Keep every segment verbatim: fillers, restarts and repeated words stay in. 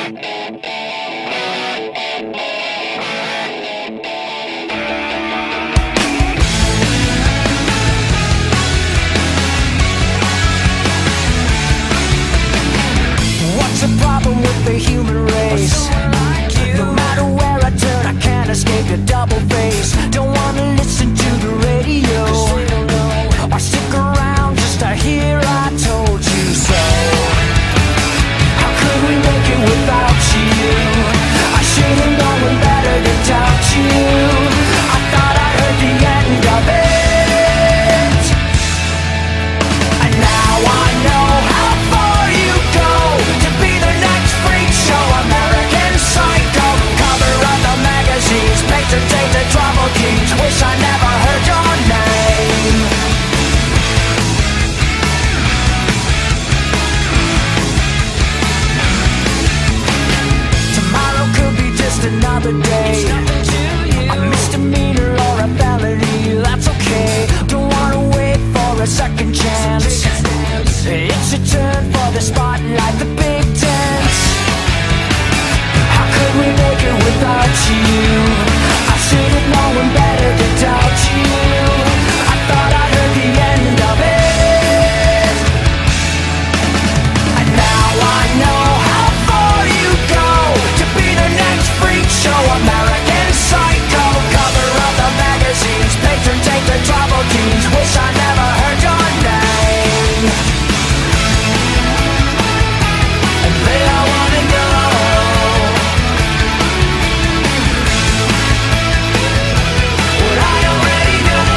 What's the problem with the human race? No matter where I turn, I can't escape your double face. Don't wanna listen to the radio or stick around just to hear I told you so. How could we make it without you? I should've known better to doubt you. I thought I heard the end of it, and now I know how far you go to be the next freak show. American Psycho, cover of the magazines, patron saint the trouble keys. Wish I never heard your name. Tomorrow could be just another day, a misdemeanor or a felony, that's okay. Don't wanna wait for a second chance. It's a turn for the spotlight, the big dance. How could we make it without you? I should've known better to doubt you. I thought I heard the end of it, and now I know how far you go to be the next freak show. American Psycho, cover of the magazines, patron saint the trouble keys. Wish I never heard your name. And then I wanna know what I already know.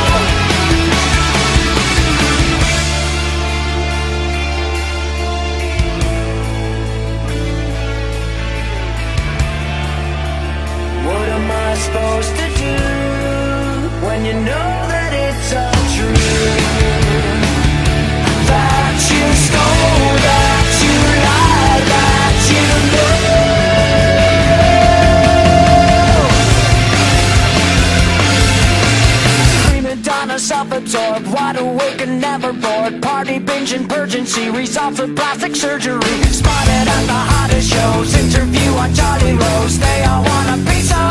What am I supposed to do when you know that it's untrue? That you stole, that you lied, that you know. Prima donna, self-absorbed, wide awake and never bored. Party binging, purgency, results of plastic surgery. Spotted at the hottest shows, interview on Charlie Rose. They all want a piece of